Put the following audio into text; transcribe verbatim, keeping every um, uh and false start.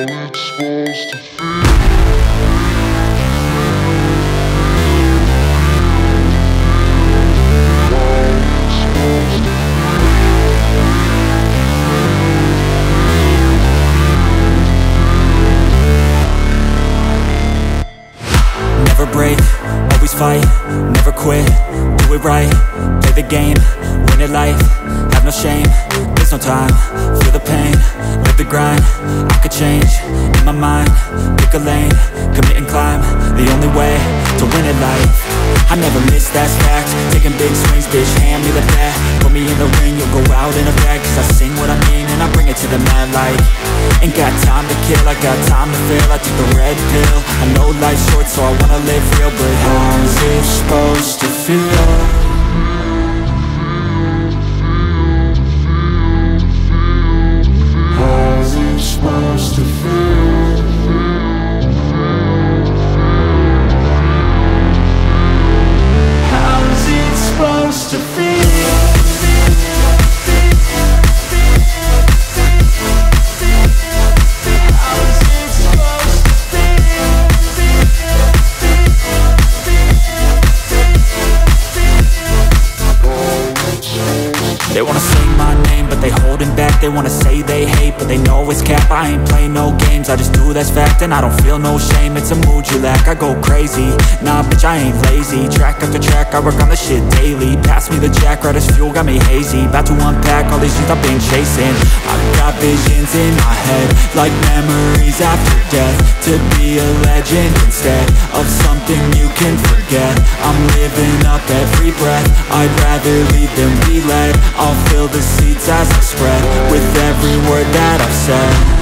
it's supposed to feel. Never break, always fight, never quit, do it right, play the game, win it life, have no shame, there's no time, feel the pain, live the grind, I could change, in my mind, pick a lane, commit and climb, the only way to win it life. I never miss, that's fact, taking big swings, bitch, hand me the bat, put me in the ring, you'll go out in a bag, cause I sing what I mean and I bring it to the mad light. Ain't got time to kill, I got time to feel, I took the red pill, I know life's short so I wanna live real, but how's it supposed to feel? How's it supposed to feel? How's it supposed to feel? They wanna say my name, but they holding back. They wanna say they hate, but they know it's cap. I ain't play no games, I just do that's fact. And I don't feel no shame, it's a mood you lack. I go crazy, nah bitch I ain't lazy. Track after track, I work on the shit daily. Pass me the jack, right as fuel, got me hazy. About to unpack all these things I've been chasing. I've got visions in my head, like memories after death. To be a legend instead of something you can forget. I'm living up every breath, I'd rather lead than be led. I'll fill the seats as I spread with every word that I've said.